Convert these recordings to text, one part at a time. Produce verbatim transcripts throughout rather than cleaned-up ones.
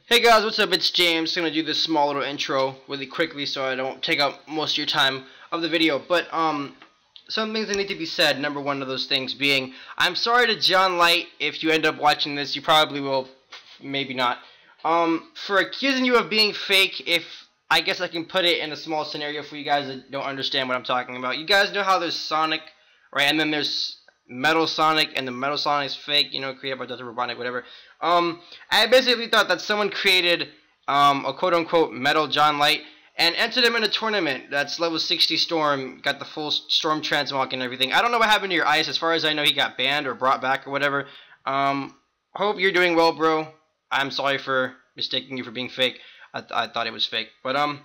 Hey guys, what's up? It's James. I'm gonna do this small little intro really quickly so I don't take up most of your time of the video. But um, some things that need to be said. Number one of those things being, I'm sorry to John Light if you end up watching this. You probably will, maybe not. Um, for accusing you of being fake. If I guess I can put it in a small scenario for you guys that don't understand what I'm talking about. You guys know how there's Sonic, right? And then there's Metal Sonic, and the Metal Sonic is fake, you know, created by Doctor Robotnik, whatever. Um, I basically thought that someone created um, a quote-unquote Metal John Light and entered him in a tournament that's level sixty Storm, got the full Storm Transmog and everything. I don't know what happened to your ice. As far as I know, he got banned or brought back or whatever. Um, hope you're doing well, bro. I'm sorry for mistaking you for being fake. I, th I thought it was fake. But, um,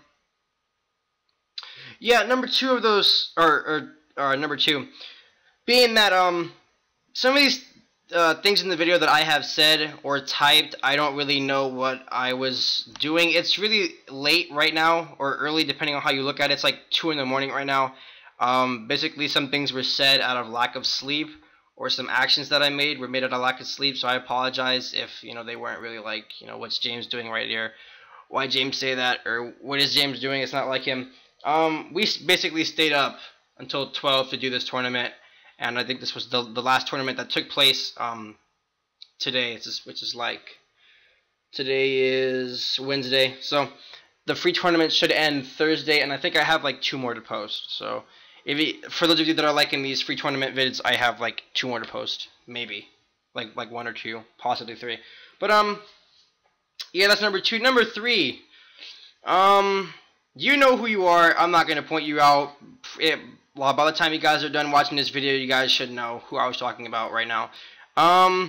yeah, number two of those, or, or, or number two, being that, um, some of these uh, things in the video that I have said or typed, I don't really know what I was doing. It's really late right now, or early, depending on how you look at it. It's like two in the morning right now. Um, basically, some things were said out of lack of sleep, or some actions that I made were made out of lack of sleep, so I apologize if, you know, they weren't really like, you know, what's James doing right here? Why James say that? Or what is James doing? It's not like him. Um, we basically stayed up until twelve to do this tournament. And I think this was the, the last tournament that took place um, today, it's just, which is like, today is Wednesday. So the free tournament should end Thursday, and I think I have like two more to post. So if you, for those of you that are liking these free tournament vids, I have like two more to post, maybe, like like one or two, possibly three. But um, yeah, that's number two. Number three, um, you know who you are. I'm not gonna point you out. It, Well, by the time you guys are done watching this video, you guys should know who I was talking about right now. Um,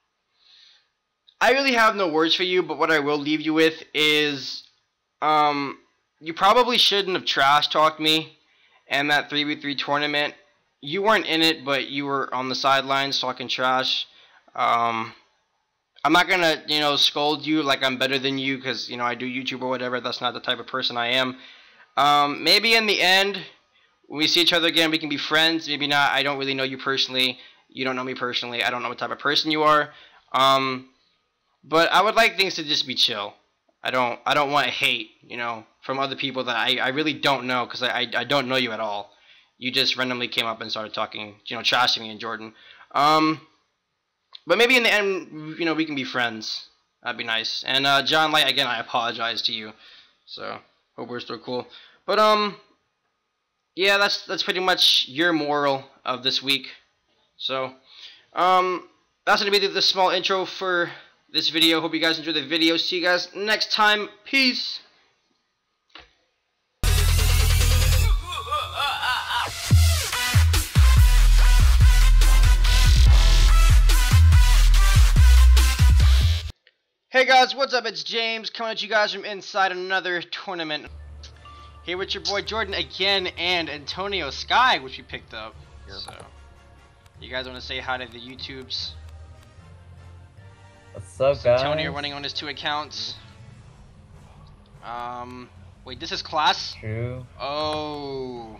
I really have no words for you, but what I will leave you with is, um, you probably shouldn't have trash talked me in that three v three tournament. You weren't in it, but you were on the sidelines talking trash. Um, I'm not gonna, you know, scold you like I'm better than you because, you know, I do YouTube or whatever. That's not the type of person I am. Um, maybe in the end, when we see each other again, we can be friends. Maybe not. I don't really know you personally. You don't know me personally. I don't know what type of person you are. Um, but I would like things to just be chill. I don't. I don't want hate, you know, from other people that I, I really don't know, because I, I I don't know you at all. You just randomly came up and started talking, you know, trashing me and Jordan. Um, but maybe in the end, you know, we can be friends. That'd be nice. And uh, John Light, again, I apologize to you. So hope we're still cool. But um. Yeah, that's that's pretty much your moral of this week. So, um, that's gonna be the, the small intro for this video. Hope you guys enjoy the video. See you guys next time. Peace. Hey guys, what's up? It's James coming at you guys from inside another tournament. Here with your boy Jordan again and Antonio Sky, which we picked up. Yep. So, you guys want to say hi to the YouTubes? What's up, so guys? Antonio running on his two accounts. Um, wait, this is class? True. Oh.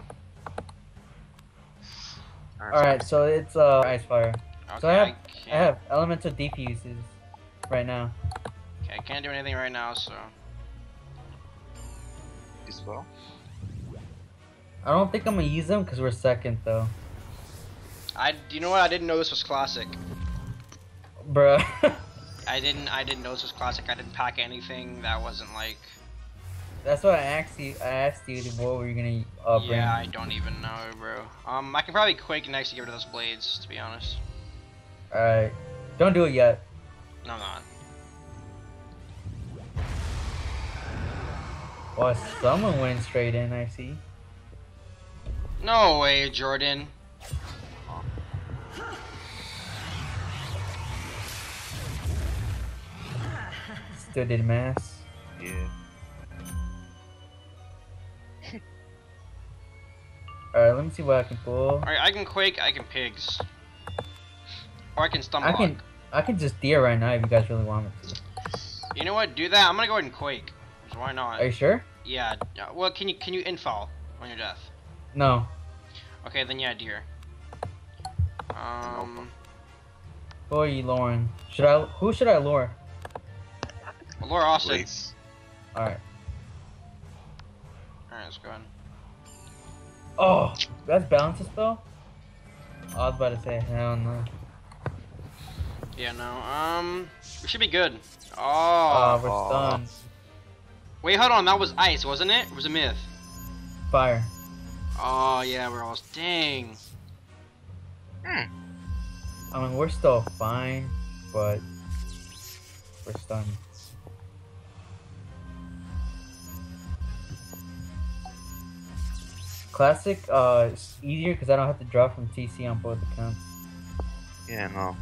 Alright, so it's uh, Ice Fire. Okay, so I have, I, I have elemental defuses right now. Okay, I can't do anything right now, so. As well. I don't think I'm gonna use them because we're second though. I, you know what? I didn't know this was classic. Bruh. I didn't. I didn't know this was classic. I didn't pack anything that wasn't like. That's why I asked you. I asked you what were you gonna uh, bring. Yeah, I don't even know, bro. Um, I can probably Quake next to get rid of those blades, to be honest. Alright, don't do it yet. No, I'm not. Well, someone went straight in. I see. No way, Jordan. Still did mass. Yeah. Alright, let me see what I can pull. Alright, I can Quake, I can Pigs. Or I can Stumble. I can, I can just deer right now if you guys really want me to. You know what? Do that. I'm gonna go ahead and Quake. So why not? Are you sure? Yeah. Well, can you can you infall on your death? No. Okay, then yeah, deer. Um. Who are you luring? Should I? Who should I lure? Laura Austin. Place. Alright. Alright, let's go ahead. Oh, that's balance a spell? I was about to say, hell no. Yeah, no. Um, we should be good. Oh, Oh. we're Oh. stunned. Wait, hold on. That was ice, wasn't it? Or was it myth? Fire. Oh, yeah, we're all. Dang. Hmm. I mean, we're still fine, but we're stunned. Classic, uh, it's easier because I don't have to draw from T C on both accounts. Yeah, no.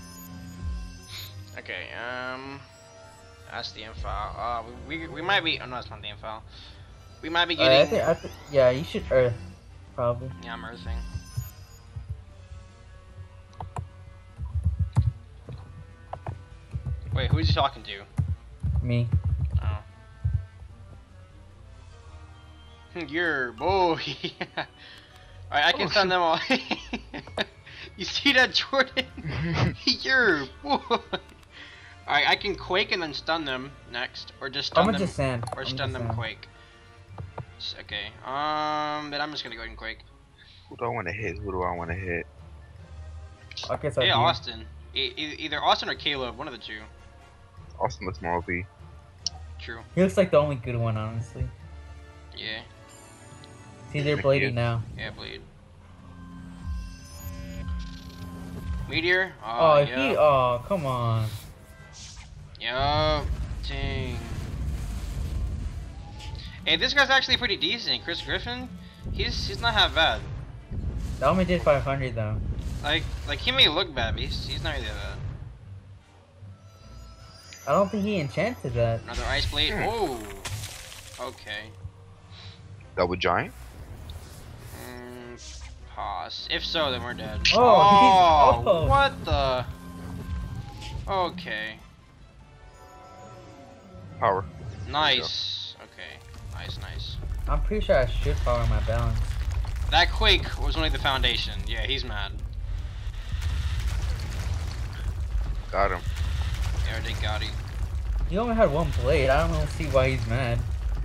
Okay, um. That's the info. Uh, we, we, we might be. Oh, no, it's not the info. We might be Uh, I getting. think, I think, yeah, you should Earth, probably. Yeah, I'm earthing. Wait, who's he talking to? Me. Oh. Your boy. Alright, I can Oh, stun shoot. them all. You see that, Jordan? Your boy. Alright, I can quake and then stun them next, or just stun I'm gonna them, just sand. or I'm stun just them sand. quake. S- Okay. Um, then I'm just gonna go ahead and quake. Who do I want to hit? Who do I want to hit? I guess I Hey, do. Austin. E- e- either Austin or Caleb, one of the two. Austin looks more O P. True. He looks like the only good one, honestly. Yeah. See, they're Thank bleeding you. now. Yeah, bleed. Meteor. Oh, Oh, he. yeah. Oh, come on. Yup. Dang. Hey, this guy's actually pretty decent. Chris Griffin, he's he's not half bad. That only did five hundred though. Like like he may look bad, but he's, he's not really that bad. I don't think he enchanted that. Another ice blade. Hmm. Oh. Okay. Double giant? Mm, pause. If so, then we're dead. Oh, he's- Oh, oh. what the? Okay. Power. Nice. Okay. Nice, nice. I'm pretty sure I should power my balance. That quake was only the foundation. Yeah, he's mad. Got him. Yeah, they got him. He only had one blade. I don't see why he's mad.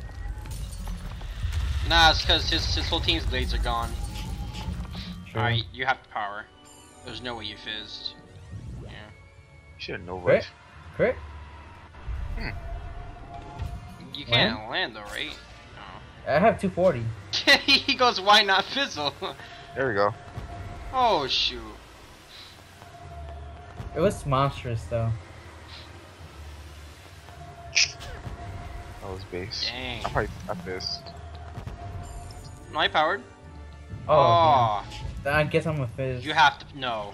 Nah, it's because his, his whole team's blades are gone. True. Alright, you have to power. There's no way you fizzed. Yeah. Should have no Crit? rush. Crit? You can't land, though, right? I have two forty. No. He goes, why not fizzle? There we go. Oh, shoot. It was monstrous though. That was base. Dang. I probably got this. No, I powered. Oh, Oh, yeah. I guess I'm a fizz. you have to. No.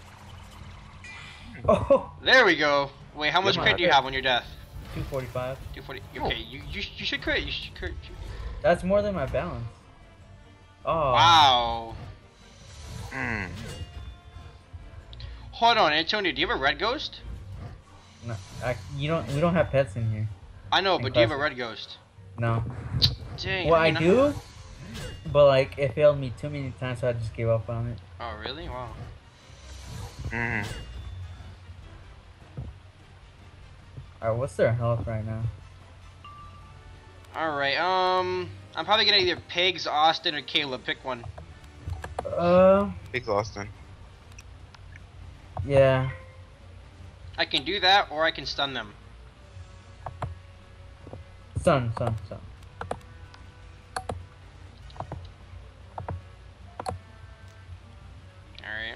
Oh, There we go. Wait, how much Come crit on. do you have on your death? two forty-five. two forty. Okay, you, you you should crit. You should crit. That's more than my balance. Oh. Wow. Hmm. Hold on, Antonio. Do you have a red ghost? No, I, you don't. We don't have pets in here. I know, but do you have a Impressive. red ghost? No. Dang. Well, I mean, do, but like it failed me too many times, so I just gave up on it. Oh, really? Wow. Hmm. Alright, what's their health right now? Alright, um... I'm probably gonna either Pigs, Austin, or Caleb. Pick one. Uh, Big Austin. yeah. I can do that, or I can stun them. Sun, sun, sun. Alright.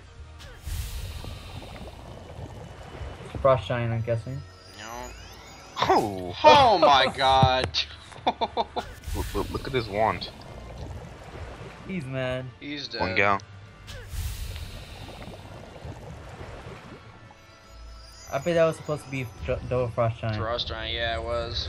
Frost Giant, I'm guessing. No. Oh! Oh my god. Look, look, look at his wand. He's mad. He's dead. One gal. I bet that was supposed to be J- double Frost Giant. Frost Giant, yeah, it was.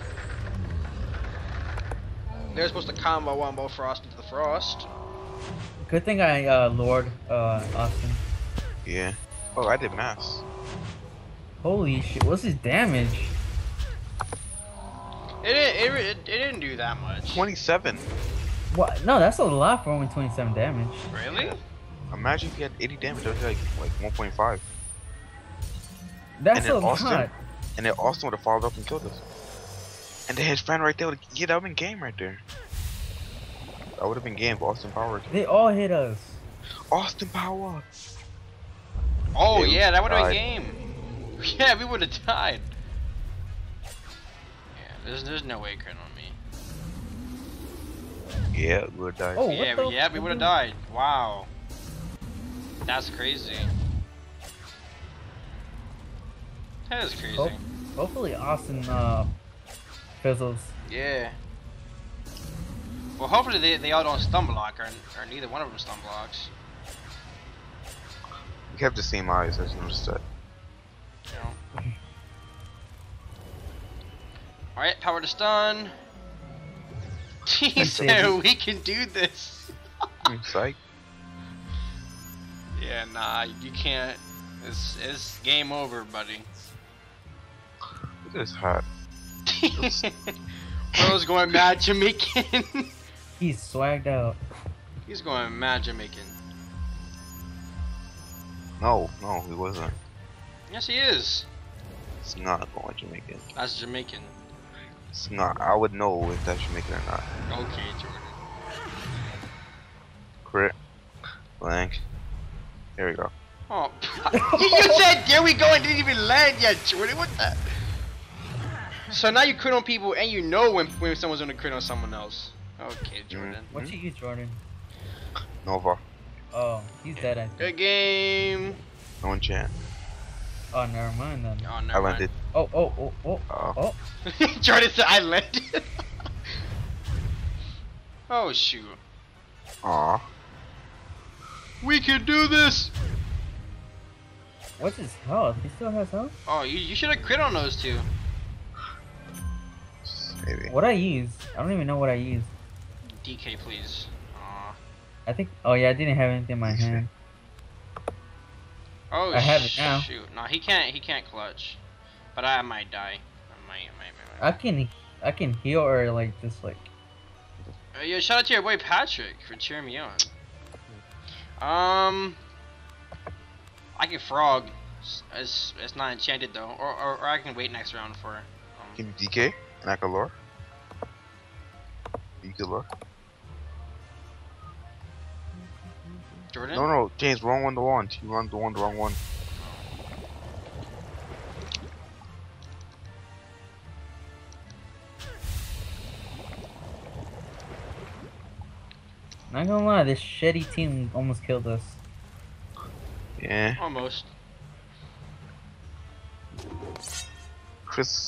They're supposed to combo wombo Frost into the Frost. Good thing I uh, lured uh, Austin. Yeah. Oh, I did mass. Holy shit, what's his damage? It didn't, it, it, it didn't do that much. twenty-seven. What? No, that's a lot for only twenty-seven damage. Really? Imagine if he had eighty damage. That was like like one point five. That's And a then Austin? lot. And then Austin would have followed up and killed us. And then his friend right there would yeah, that would have been game right there. That would have been game for Austin Power. They all hit us. Austin Power. Oh Yeah, we yeah, that would have died. been game. Yeah, we would have died. Yeah, there's there's no way crit on me. Yeah, we would die. Oh, what Yeah, the yeah, we would have died. Wow. That's crazy. That is crazy. Oh. Hopefully Austin uh, fizzles. Yeah. Well, hopefully they, they all don't stun block, or, or neither one of them stun blocks. We have the same eyes, as noticed that. You know. Alright, power to stun. He said we can do this. I'm psyched. Yeah, nah, you can't. It's, it's game over, buddy. Look at this hat. Bro's going mad Jamaican. He's swagged out. He's going mad Jamaican. No, no, he wasn't. Yes, he is. It's not going Jamaican. That's Jamaican. It's not. I would know if that's Jamaican or not. Okay, Jordan. Crit. Blank. Here we go. Oh, you, you said there we go and didn't even land yet, Jordan. What the? So now you crit on people and you know when when someone's gonna crit on someone else. Okay, Jordan. Mm-hmm. What you use, Jordan? Nova. Oh, he's dead, I think. Good game. No enchant. Oh, never mind then. Oh, I never landed. Oh, oh, oh, oh, Oh. oh. mind. Jordan said I landed. Oh shoot. Aw. We can do this. What's his health? He still has health? Oh, you you should have crit on those two. Maybe. What I use? I don't even know what I use. D K, please. Aw. I think. Oh yeah, I didn't have anything in my hand. Oh I have it now. shoot. No, he can't. He can't clutch. But I might die. I might. I might. I I might. can, I can heal or like just like. Uh, yo, shout out to your boy Patrick for cheering me on. Um, I can frog. It's, it's, it's not enchanted though, or, or or I can wait next round for. Um, Give me D K and I can lure. You can lure. Jordan. No, no, James, wrong one to one. You run the one, the wrong one. Not gonna lie, this shitty team almost killed us. Yeah. Almost. Chris.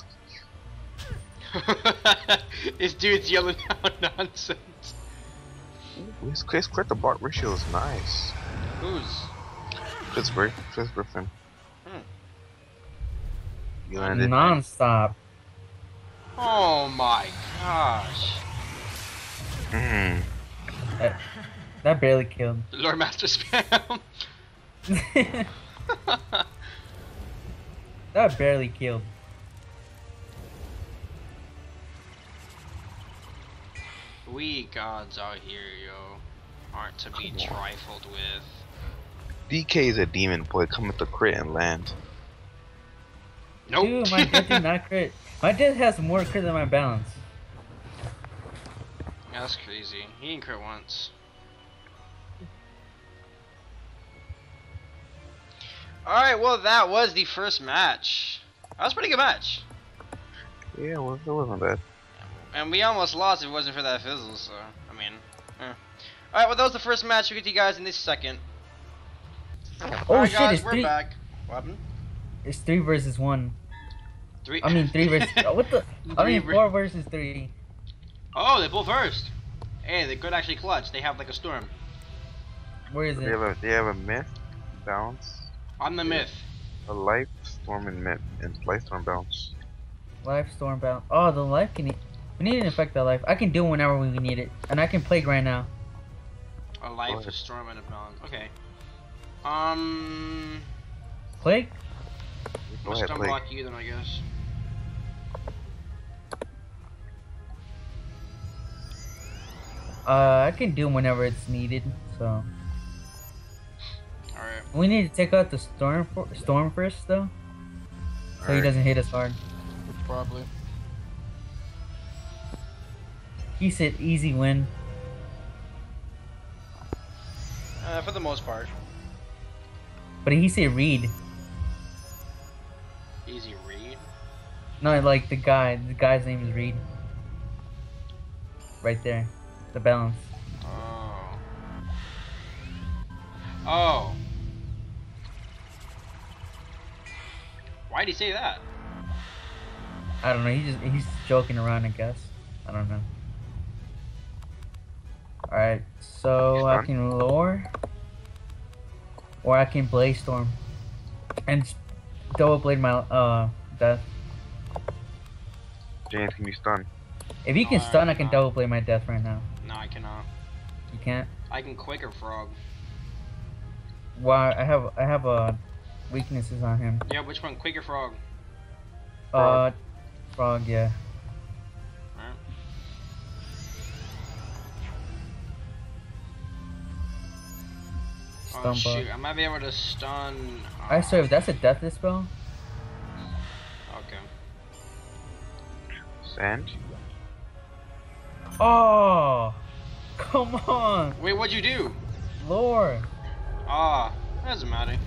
This dude's yelling out nonsense. His Chris crit to bot ratio is nice. Who's? Chris, Gri- Chris Griffin. Hmm. You landed. Non-stop. Oh my gosh. Hmm. That, that barely killed. Lord Master spam. That barely killed. We gods out here, yo, aren't to be Come on. trifled with. D K is a demon boy coming to crit and land. Nope. Dude, my death did not crit. My death has more crit than my balance. That's crazy. He didn't crit once. Alright, well that was the first match. That was a pretty good match. Yeah, well, it wasn't bad. And we almost lost if it wasn't for that fizzle, so, I mean, eh. Alright, well that was the first match. We'll get to you guys in the second. Oh Alright shit, guys, it's we're three. back. What happened? It's three versus one. Three? I mean three versus. Oh, what the? I Three mean ver- four versus three. Oh, they pulled first. Hey, they could actually clutch. They have like a storm. Where is They it? have a they have a myth, bounce, I'm the myth. a life, storm, and myth, and life, storm, bounce. Life storm bound. Oh, the life can. We need to infect that life. I can do it whenever we need it, and I can plague right now. A life, ahead. a storm, and a balance. Okay. Um. Plague? Go I'll ahead, stun play. block you then, I guess. Uh, I can do it whenever it's needed. So Alright. we need to take out the storm for, storm first, though, so he Alright. doesn't hit us hard. Probably. He said easy win. Uh, for the most part. But he said Reed. Easy read. No, like the guy. The guy's name is Reed. Right there. The balance. Oh. Oh. Why'd he say that? I don't know. He just he's joking around, I guess. I don't know. All right. So I can lure, or I can blaze storm, and double blade my uh death. James, can you stun? If you can No, I stun, I can cannot. double blade my death right now. No, I cannot. You can't. I can quicker frog. Why? I have I have uh weaknesses on him. Yeah, which one? Quicker frog. Uh, frog. Yeah. Alright. Oh Stun shoot, buff. I might be able to stun. Uh, I swear, if that's a death dispel. Okay. Sand? Oh, come on, Wait, what'd you do? Lord. Ah, that doesn't matter.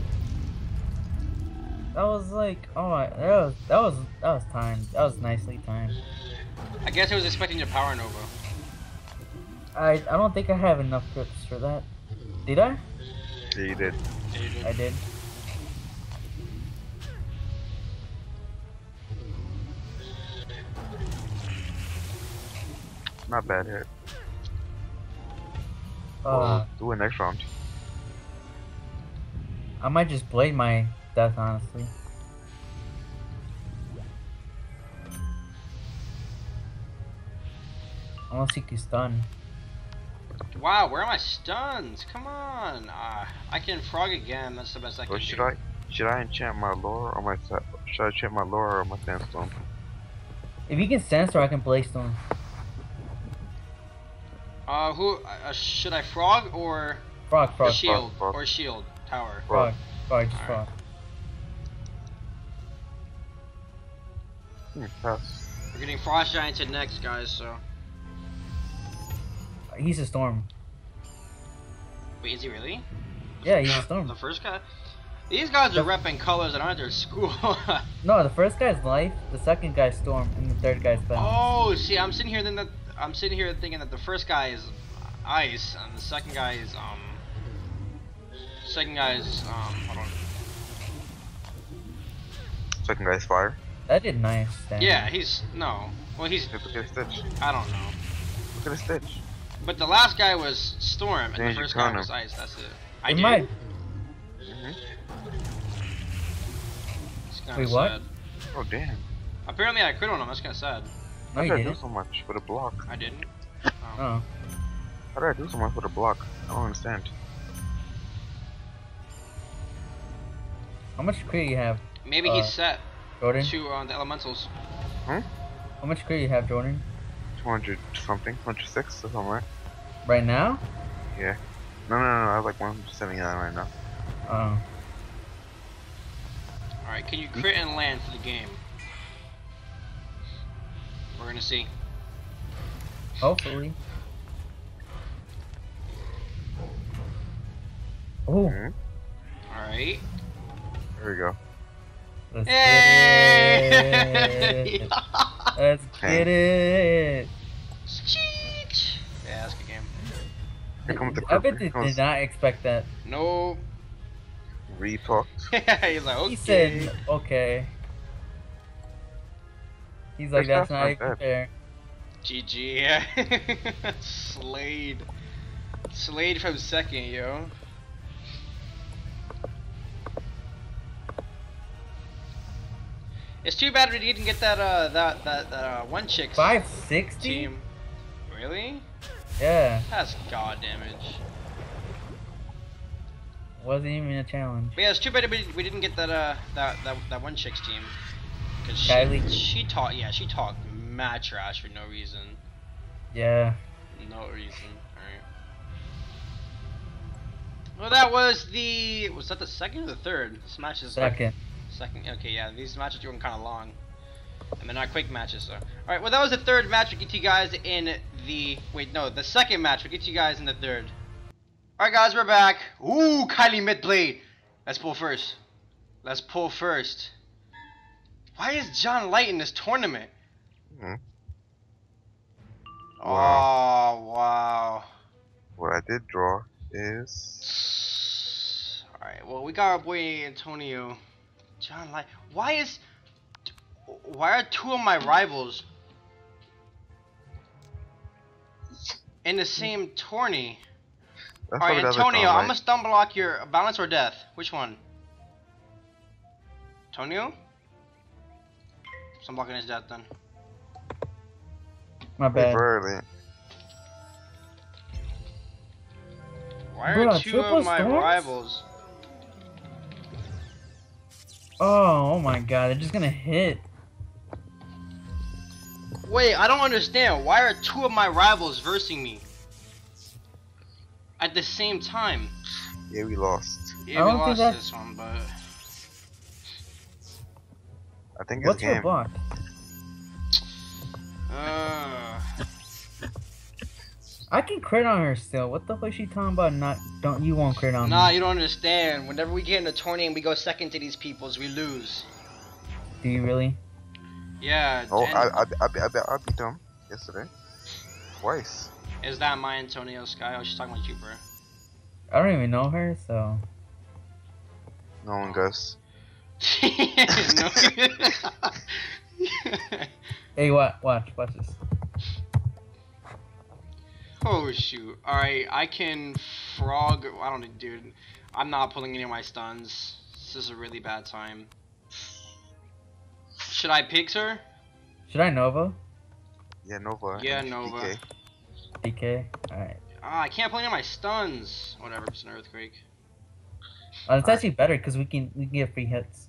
That was like, oh, my, that was that was that was timed. That was nicely timed. I guess I was expecting your power nova. I I don't think I have enough grips for that. Did I? Yeah, you did. Yeah, you did. I did. Not bad hit. Uh, Do it next round. I might just blade my death, honestly. Unless he can stun. Wow, where are my stuns? Come on. Uh, I can frog again. That's the best I can Or should do. I should I enchant my lore or my sa- should I enchant my lore or my sandstorm? If you can sandstorm, I can blaze storm. Uh, who uh, should I frog or Frog, frog, shield frog. or shield tower? frog, frog, just Alright. frog. Hmm, pass. We're getting frost gianted next, guys. So He's a storm. wait, is he really? Yeah, he's a storm. The first guy. These guys are repping colors that aren't their school. No, the first guy's life, the second guy's storm, and the third guy's balance. Oh, see, I'm sitting here thinking that I'm sitting here thinking that the first guy is ice and the second guy is um. Second guy is um. Hold on. Second guy's fire. That did nice damage. Yeah, he's no. Well, he's Look at his stitch. I don't know. Look at his stitch. But the last guy was storm and Yeah, the you first guy count was him. ice. That's it. I It did. might. hmm It's kinda Wait, what? sad. Oh damn. Apparently I crit on him. That's kind of sad. No, How you did I do didn't. so much with a block? I didn't. Um, Oh. How did I do so much with a block? I don't understand. How much crit you have, Maybe Uh, he's set Jordan? to uh, the elementals. How much crit you have, Jordan? two hundred something, one hundred six or something, right? Right now? Yeah. No, no, no, no, I have like one seventy-nine right now. Oh. All right, can you crit and land for the game? We're gonna see. Hopefully. Oh, Mhm. All right. There we go. let's Hey! get it. Let's get it. Cheat. Yeah, that's a good game. Here comes the I clip. bet Here they did comes not expect that. No. retalk. He's like, okay. He said, okay. He's like, That's that's not not even bad. fair. G G. Yeah. Slade. Slade from second, yo. It's too bad we didn't get that uh that that, that uh, one chick's five sixty? team. Really? Yeah, That's god damage. wasn't even a challenge. But yeah, it's too bad we, we didn't get that uh that that, that one chick's team. Cause she Kiley? she talked yeah she talked mad trash for no reason. Yeah. No reason. Alright. Well, that was the was that the second or the third? This match is like Second. second. Okay, yeah, these matches are going kind of long, and they're not quick matches. So, all right. Well, that was the third match we get to you guys in the wait no the second match. We'll get you guys in the third. All right, guys, we're back. Ooh, Kiley mid blade. Let's pull first. Let's pull first. Why is John Light in this tournament? Hmm. Wow. Oh wow. What I did draw is. All right. Well, we got our boy Antonio. John Light. Why is? Why are two of my rivals in the same tourney? That's Alright, Antonio, I'm gonna stun block your balance or death. Which one? Antonio? Stun blocking his death then. My bad. Rarely. Why Bro, are two triple of my storms? rivals? Oh, oh my god, they're just gonna hit. Wait, I don't understand. Why are two of my rivals versing me at the same time? Yeah, we lost. Yeah, I we don't think lost that- this one, but I think it's What's your game. block? uh, I can crit on her still. What the fuck is she talking about? Not don't you won't crit on nah, me? you don't understand. Whenever we get in a tourney and we go second to these peoples, we lose. Do you really? Yeah. Oh, and I, I, I, I, I, I beat them yesterday. Twice. is that my Antonio Sky? Oh, she's talking about you, bro. I don't even know her, so. No one goes. No. Hey, what? Watch, watch this. Oh shoot! All right, I can frog. I don't know, dude. I'm not pulling any of my stuns. This is a really bad time. Should I pick her? Should I Nova? Yeah, Nova. Yeah, and Nova. D K. D K. All right. Ah, I can't pull any of my stuns. Whatever, it's an earthquake. Oh, it's actually better because we can we can get free hits.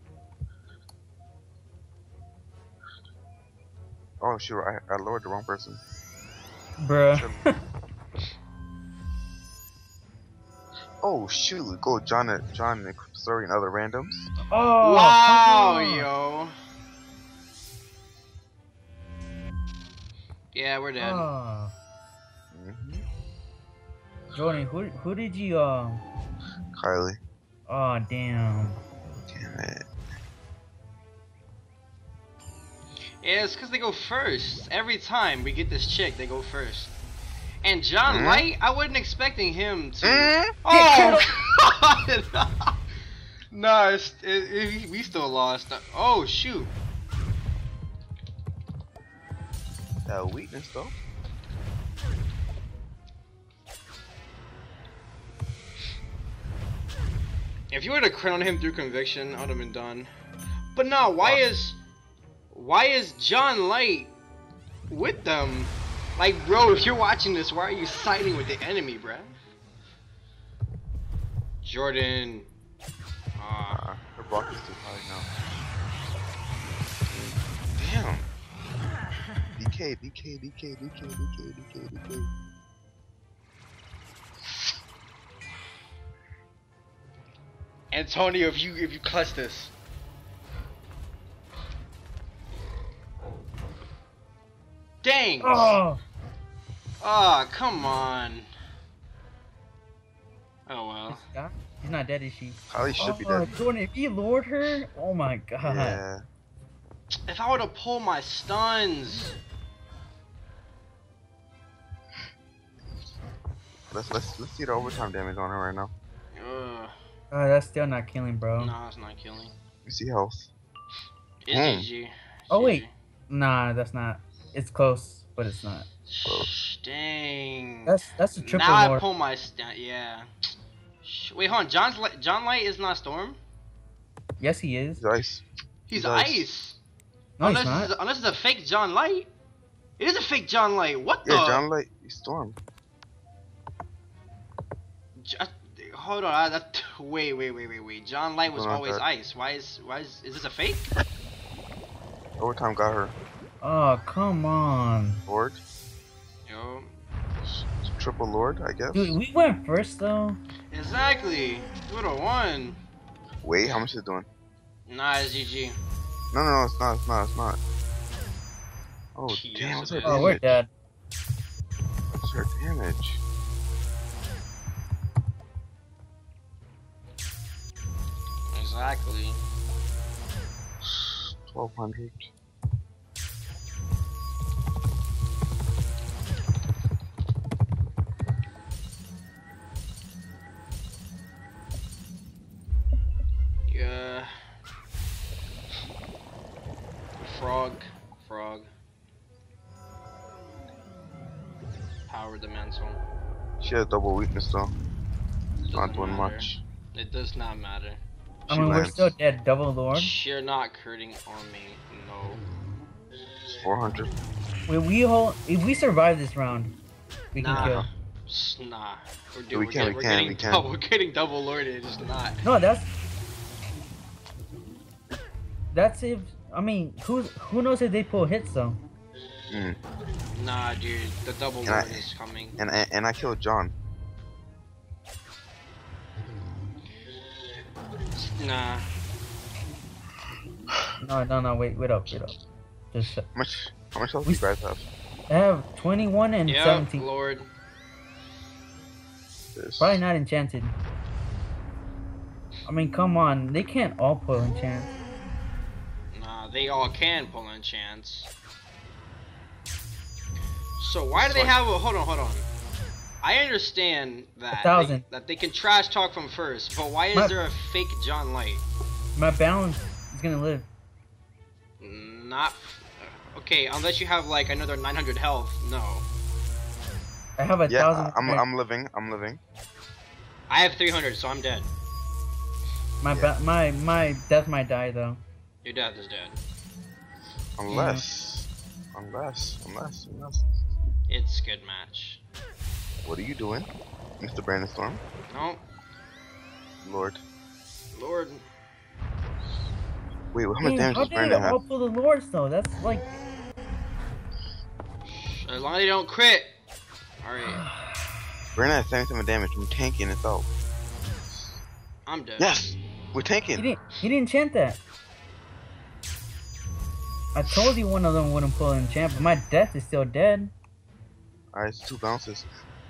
Oh shoot! I, I lowered the wrong person. Bruh. Oh shoot! Go John, John, sorry, and other randoms. Oh. Wow, come on. yo. Yeah, we're dead. Oh. Mm-hmm. Jordan, who who did you um? Kiley. Oh damn. Damn it. Yeah, it's because they go first. Every time we get this chick, they go first. And John Mhm. Light, I wasn't expecting him to. Mhm. Oh, God! No, it's, it, it, we still lost. Oh, shoot. Uh, weakness though. If you were to crit on him through conviction, I would have been done. But no, why is why is John Light with them? Like, bro, if you're watching this, why are you siding with the enemy, bruh? Jordan. Ah, Uh, her block is too high now. Damn. D K, D K, D K, D K, D K, D K, D K. Antonio, if you if you clutch this. Dang! Oh. Ah, come on. Oh well. Yeah, he's not dead, is she? Kiley should oh, be dead. Jordan, if you lured her, oh my god. Yeah. If I were to pull my stuns. Let's let's let's see the overtime damage on her right now. Ugh. Oh, that's still not killing, bro. No, it's not killing. You see health. It's Hmm. G G. Oh wait, nah, that's not. It's close, but it's not. Close. Dang. That's that's a triple now I lord. pull my stun. Yeah. Sh- Wait, hold on. John's li John Light is not Storm. Yes, he is. He's ice. He's He's ice. Ice. No, unless he's not. It's, unless it's a fake John Light. It is a fake John Light. What the? Yeah, John Light. He's Storm. J- hold on. I, that, wait, wait, wait, wait, wait. John Light was Hold on, always Dad. Ice. Why is why is is this a fake? Overtime got her. Oh, come on. Lord. Yo. Triple Lord, I guess. Dude, we went first though. Exactly. You would have won. Wait, how much is it doing? Nah, it's G G. No, no, no, it's not, it's not, it's not. Oh, Yes, damn, what's it her is. Oh, we're damage? dead. What's her damage? Exactly. twelve hundred. Yeah. Frog. Frog. Power Dimensional. She has double weakness though. Doesn't Not doing matter. much. It does not matter. I She mean, we're lands. still dead, double lord. You're not critting on me. No. four hundred. When we hold, if we survive this round, we can Nah. kill. S- Nah. We're, We dude, we're, can, get- we we're can, getting we can. double, we're getting double lorded. It's not. No, that's that's if I mean, who who knows if they pull hits though? Mm. Nah, dude. The double And I- lord is coming. And I, and I killed John. Nah. No, no, no. Wait, wait up, wait up. Just How much how much health do We- you guys have? I have twenty-one and Yep, seventeen. lord. This. Probably not enchanted. I mean, come on, they can't all pull enchant. Nah, they all can pull enchants. So why do they have a hold on, hold on. I understand that A thousand. They, that they can trash talk from first, but why is My- there a fake John Light? My balance is gonna live. Not okay, unless you have like another nine hundred health. No, I have a Yeah, thousand. I'm I'm living. I'm living. I have three hundred, so I'm dead. my yeah. ba my my death might die though. Your death is dead. Unless, unless, unless, unless. It's good match. What are you doing, Mister Brandonstorm? No, Lord. Lord. Wait, how much Damn, damage how does did Brandon they have? all pull the lords though? That's like As long as they don't crit. Alright, Brandon has seventy-seven damage from tanking itself. I'm dead. Yes, we're he tanking. didn't he didn't enchant that. I told you one of them wouldn't pull enchant, but my death is still dead. Alright, it's two bounces.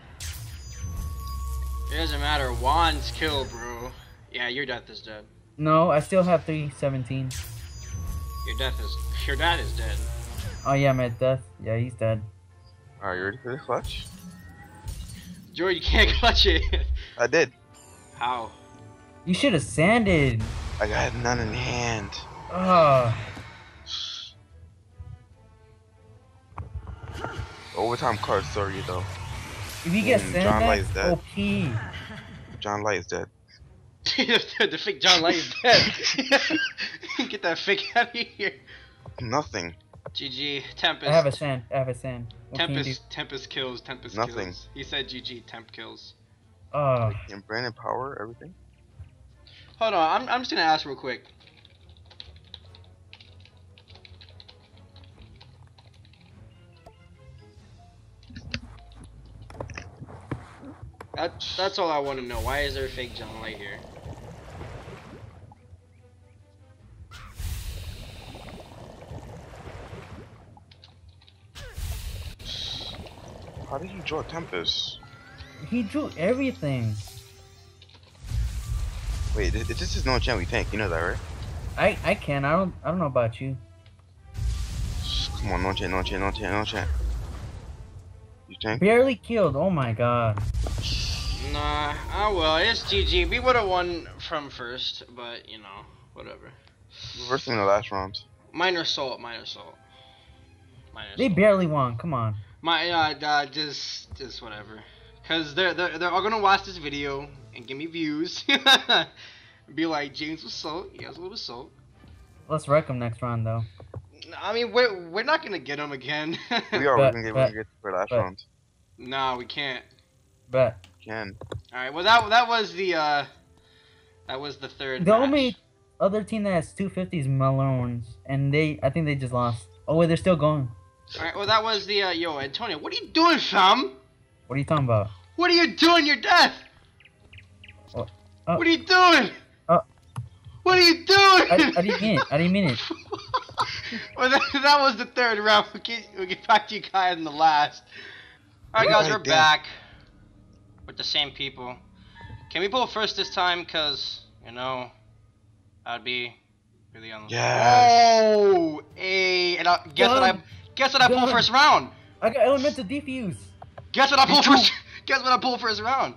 It doesn't matter. Juan's kill, bro. Yeah, your death is dead. No, I still have three seventeen. Your death is. Your dad is dead. Oh yeah, my death. Yeah, he's dead. Alright, you ready for this clutch? George, you can't clutch it. I did. How? You should have sanded. I got none in hand. Ah. Overtime card story though. If you get Mm, sand, John Light that's is dead. O P. John Light is dead. the fake John Light is dead. Get that fake out of here. Nothing. G G. Tempest. I have a sand. I have a sand. What can you do? Tempest. Tempest kills. Tempest Nothing. kills. He said G G. Temp kills. Oh. And Brandon power, everything. Hold on. I'm. I'm just gonna ask real quick. That, that's all I want to know. Why is there a fake John Light here? How did you draw Tempest? He drew everything. Wait, this, this is no enchant we tank. You know that, right? I I can. I don't. I don't know about you. Come on, no enchant, no enchant, no enchant, no enchant. You tank? Barely killed. Oh my god. Nah. Oh well. It's G G. We would have won from first, but you know, whatever. Reversing in the last round. Minor salt. Minor salt. Minor They salt. barely won. Come on. My uh, uh just just whatever. Cause they're they're they're all gonna watch this video and give me views. Be like, James was salt. He has a little salt. Let's wreck them next round though. I mean, we're we're not gonna get him again. We are. Bet, we can get. bet, We can get for last bet. round. Nah, we can't. Bet. Can. All right. Well, that that was the uh, that was the third. The match. only other team that has two fifty is Malones, and they. I think they just lost. Oh wait, they're still going. All right. Well, that was the uh, yo, Antonio. What are you doing, fam? What are you talking about? What are you doing? Your death. Oh, oh. What are you doing? Oh. What are you doing? I, I didn't mean it. I didn't mean it. Well, that, that was the third round. We'll get, we'll get back to you guys in the last. Alright guys, Right, we're damn. back with the same people. Can we pull first this time? Cause, you know, that'd be really unlucky. Yes. Oh, hey, and I, guess what I Done. guess what I pulled Done. first round? I got elemental defuse. Guess what I Me pulled too. first guess what I pulled first round?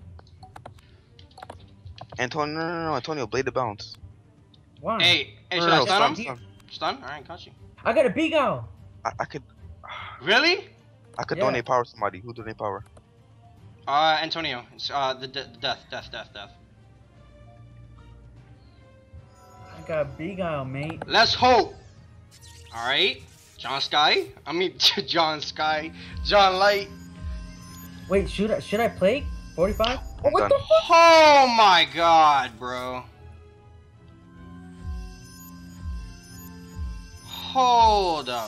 Antonio, no, no, no, Antonio, blade the bounce. Why? Hey, hey, No, should no, I no, stun stun, him? stun. Stun? Alright, got you. I got a big owl. I, I could, Really? I could Yeah. donate power to somebody. Who donate power? Uh, Antonio. It's, uh, the, de the death, death, death, death. I got a big owl, mate. Let's hope. Alright. John Sky. I mean, John Sky. John Light. Wait, should I should I play forty-five? Oh, I'm what done. the fuck? Oh my god, bro. Hold up.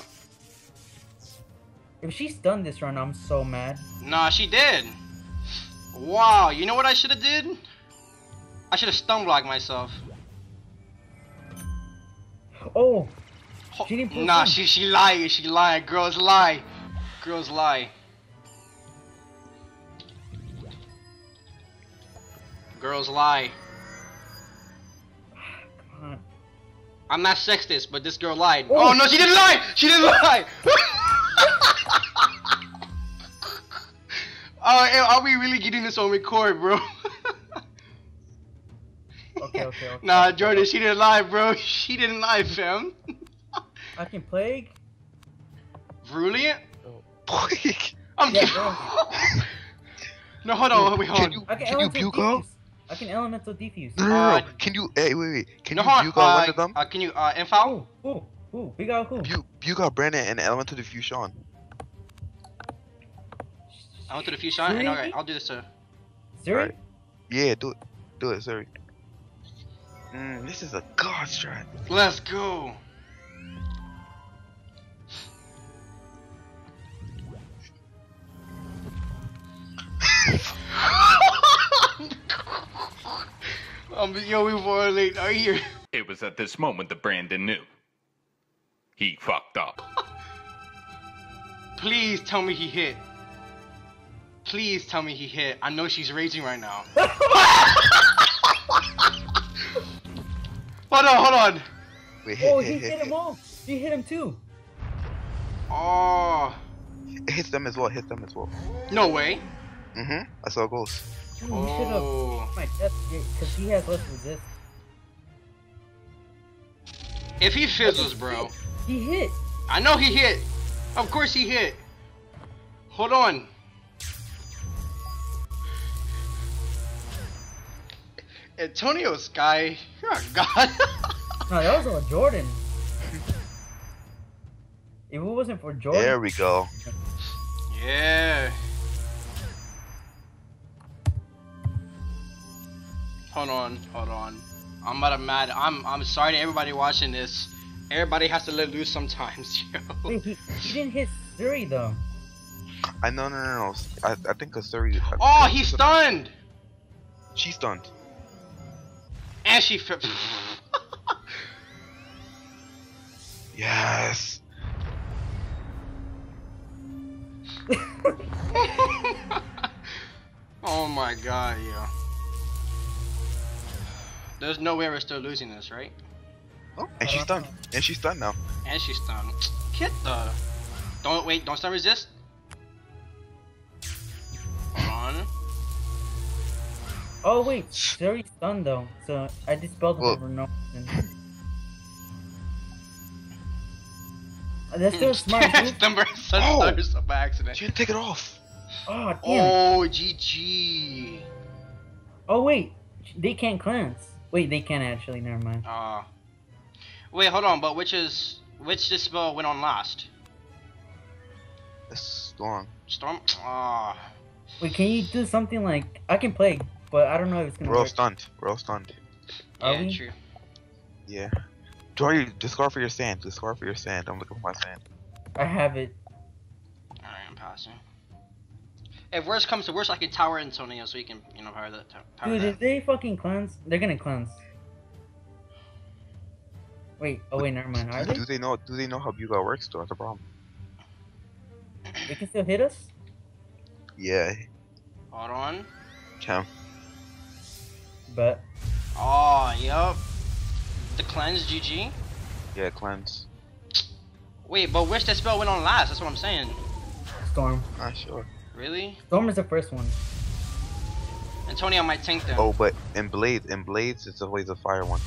If she's done this run, I'm so mad. Nah, she did. Wow, you know what I should have did? I should have stun blocked myself. Oh, Ho- She didn't pull nah, stun. she she lied. She lied. Girls lie. Girls lie. Girls lie. come on. I'm not sexist, but this girl lied. Oh. Oh no, she didn't lie. She didn't lie. Oh, hey, are we really getting this on record, bro? Okay, okay, okay. Nah, Jordan, she didn't lie, bro. She didn't lie, fam. I can plague. Brilliant. Can I'm Yeah, kidding. bro. No, hold on, wait, hold Can on. you, I can, can you elemental buke out? defuse. I can elemental defuse. No, no, no, Uh, no. Can you, hey, wait, wait. Can No, you hold on. buke out one Uh, of them? uh, can you uh info? Who? Who? Who? Big owl who? Buke, buke out Brandon and elemental diffuse Sean. I went to the few shot, and Really? alright, I'll do this to. Siri? Alright. Yeah, do it. Do it, sorry. Mm, this is a god strat. Let's go. um, yo, we were late. Are you here? It was at this moment that Brandon knew. He fucked up. Please tell me he hit. Please tell me he hit. I know she's raging right now. Hold on, hold on. Wait, hit, Oh, hit, he hit, hit him hit. all. He hit him too. Oh, It hits them as well, hits them as well. no way. Mm-hmm. That's how it goes. Dude, he should have. Oh. My death, because he has less resist. If he fizzles, bro. He hit. I know he hit. Of course he hit. Hold on. Antonio Sky, you're a god. No, that was a Jordan. If it wasn't for Jordan, There we go. Yeah. Hold on, hold on. I'm about to mad. I'm I'm sorry to everybody watching this. Everybody has to let loose sometimes, yo. wait, he, he didn't hit Suri though. I no no no no. I I think Asuri. Oh, he's stunned. She's stunned. And she fi- Yes. Oh my god, yo. There's no way we're still losing this, right? Oh, and she's stunned. And she's stunned now. And she's stunned. Get the. Don't wait. Don't stun resist. Hold on. Oh wait, Suri's stunned though, so I dispelled him Well- for no reason. Uh, That's still smart. dude. Number such Oh. stunners by accident. She didn't take it off. Oh damn. Oh, G G. Oh wait, they can't cleanse. Wait, they can actually. Never mind. Uh. Wait, hold on. But which is which this spell went on last? That's strong. Storm. Ah. Wait, can you do something like I can plague, but I don't know if it's gonna We're all work. stunned. We're all stunned. Are Yeah, we? true. Yeah. Jory, discard for your sand. Discard for your sand. I'm looking for my sand. I have it. Alright, I'm passing. If worst comes to worst, I can tower Antonio so he can, you know, power that. Power Dude, that. if they fucking cleanse, they're gonna cleanse. Wait, oh wait, never mind. Are Do, they? do they know? Do they know how Buga works? Though that's a problem. They can still hit us? Yeah. Hold on. Count. Bet. Oh, yup. The cleanse, G G. Yeah, cleanse. Wait, but which that spell went on last? That's what I'm saying. Storm. Not sure. Really? Storm is the first one. Antonio might tank them. Oh, but in Blades, in Blades, it's always a fire one.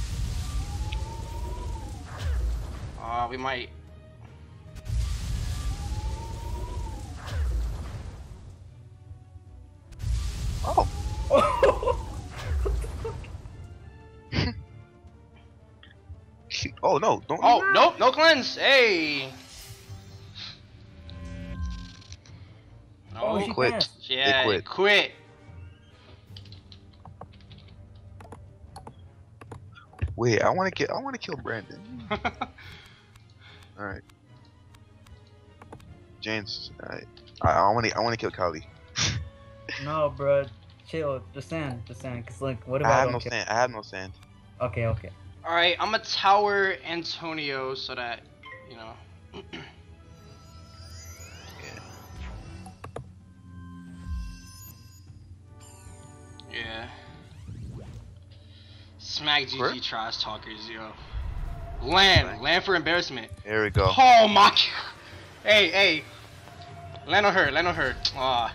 Uh, we might. Oh. Oh no! Don't. Oh, nope, no cleanse. Hey. No. Oh, she Quit. passed. Yeah, They quit. quit. Wait, I want to kill. I want to kill Brandon. All right. James, alright. I I want to. I want to kill Kiley. No, bro. Chill. Just sand. Just sand. Cause like, what if I I, have don't no kill? sand. I have no sand. Okay. Okay. All right, I'm gonna tower Antonio so that you know. Yeah. Smack G G Where? trash talkers, yo. Land, land for embarrassment. Here we go. Oh my. Hey, hey. Land on her, land on her. Aw.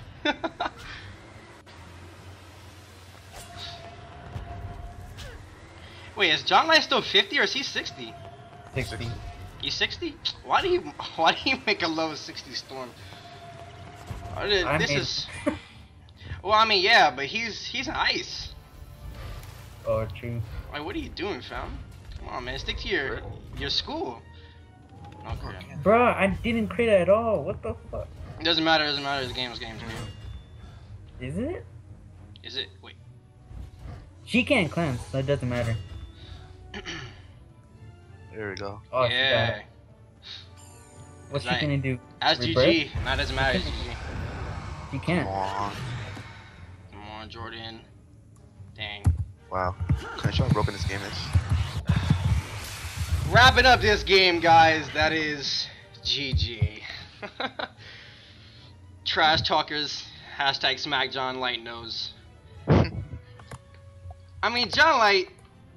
Wait, is John Knight still fifty or is he sixty? Sixty. He's sixty? Why do you why do you make a low sixty storm? Why did- I This made- is. Well, I mean, yeah, but he's he's ice. Oh, true. Like, what are you doing, fam? Come on, man, stick to your your school. Okay. Bro, I didn't crit at all. What the fuck? It doesn't matter. It doesn't matter. It's a game. It's a game. It's a game. Is it? Is it? Wait. She can't cleanse, so it doesn't matter. There we go. Oh, she got Yeah. it. What's she Right. gonna do? That's Rebirth? G G. Nah, doesn't matter. It's G G. She Come can't. on. Come on, Jordan. Dang. Wow. Can I show how broken this game is? Wrapping up this game, guys. That is G G. Trash talkers. Hashtag smack John Light knows. I mean, John Light,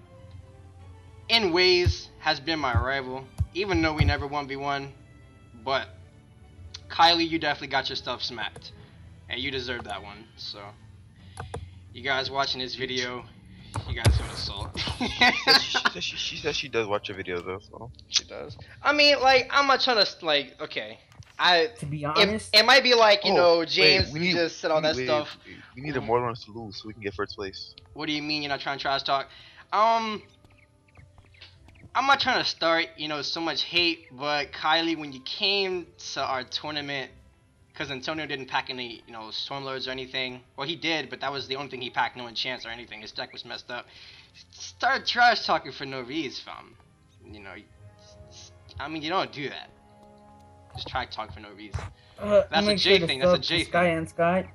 in ways, has been my rival, even though we never one v one. But Kiley, you definitely got your stuff smacked, and you deserve that one. So, you guys watching this video, you guys got assault. she, says she, she, says she, she says she does watch your videos though, so. She does. I mean, like, I'm not trying to like. Okay, I. To be It, honest, it might be like you Oh, know wait, James we need- just said all that wait, stuff. wait, We need a more runs to lose so we can get first place. What do you mean you're not trying to trash talk? Um, I'm not trying to start, you know, so much hate, but Kiley, when you came to our tournament, because Antonio didn't pack any, you know, Stormlords or anything. Well, he did, but that was the only thing he packed, no enchants or anything. His deck was messed up. Start trash talking for no reason, fam. You know, I mean, you don't do that. Just trash talk for no reason. uh, that's a make J sure to thing, that's a sub J to Sky and Sky.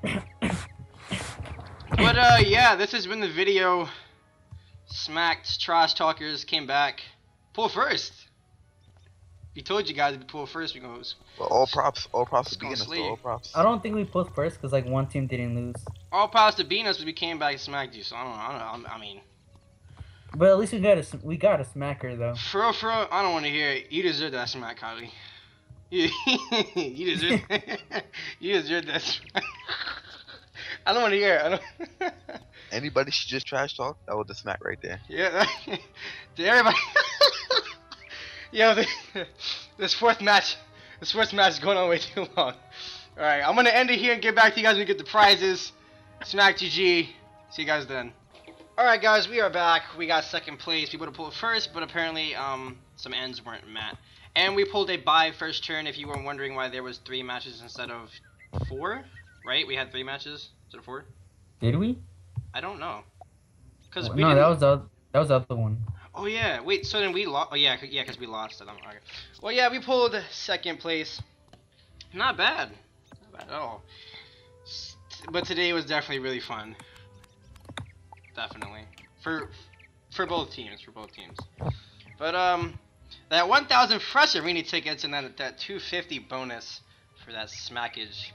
But uh, yeah, this has been the video. Smacked trash talkers came back. Pull first. We told you guys to pull first because But all props, all props to It's gonna being us sleep. though, all props. I don't think we pulled first because like one team didn't lose. all props to beating us, but we came back and smacked you. So I don't know. I don't know. I mean, But at least we got a s- we got a smacker though. for real, for real, I don't want to hear it. You deserve that smack, Kiley. You, you deserve. you deserve that. Smack. I don't want to hear it. I don't. Anybody should just trash talk. That was the smack right there. Yeah, to everybody. Yo, the, this fourth match, this fourth match is going on way too long. All right, I'm gonna end it here and get back to you guys when we get the prizes. Smack G G. See you guys then. All right, guys, we are back. We got second place. We would have pulled first, but apparently, um, some ends weren't met, and we pulled a bye first turn. If you were wondering why there was three matches instead of four, right? We had three matches instead of four. Did we? I don't know. Cause we no, didn't... that was the that was the other one. Oh yeah, wait. So then we lost. Oh yeah, c- yeah, cause we lost it. I'm okay. Well, yeah, we pulled second place. Not bad, not bad at all. S- But today was definitely really fun. Definitely for for both teams, for both teams. But um, that one thousand fresh arena tickets and that that two fifty bonus for that smackage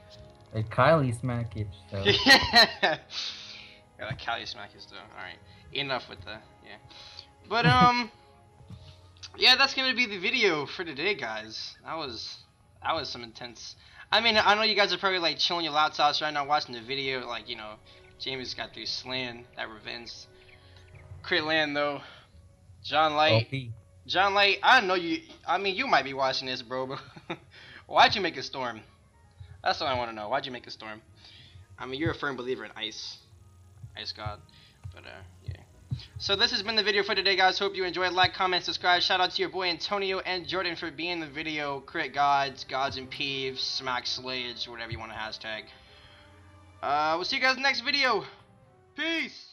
A Kiley smack it. So. Yeah, like Kiley smack it though. All right, enough with the yeah. But um, yeah, that's gonna be the video for today, guys. That was that was some intense. I mean, I know you guys are probably like chilling your laptops right now, watching the video. Like, you know, Jamie's got through slaying that revenge. Crit land though. John Light. O P. John Light, I know you. I mean, you might be watching this, bro. But why'd you make a storm? That's what I want to know. Why'd you make a storm? I mean, you're a firm believer in ice, ice god. But uh, yeah. So this has been the video for today, guys. Hope you enjoyed. Like, comment, subscribe. Shout out to your boy Antonio and Jordan for being in the video. Crit gods, gods and peeves, smack slayage, whatever you want to hashtag. Uh, we'll see you guys in the next video. Peace.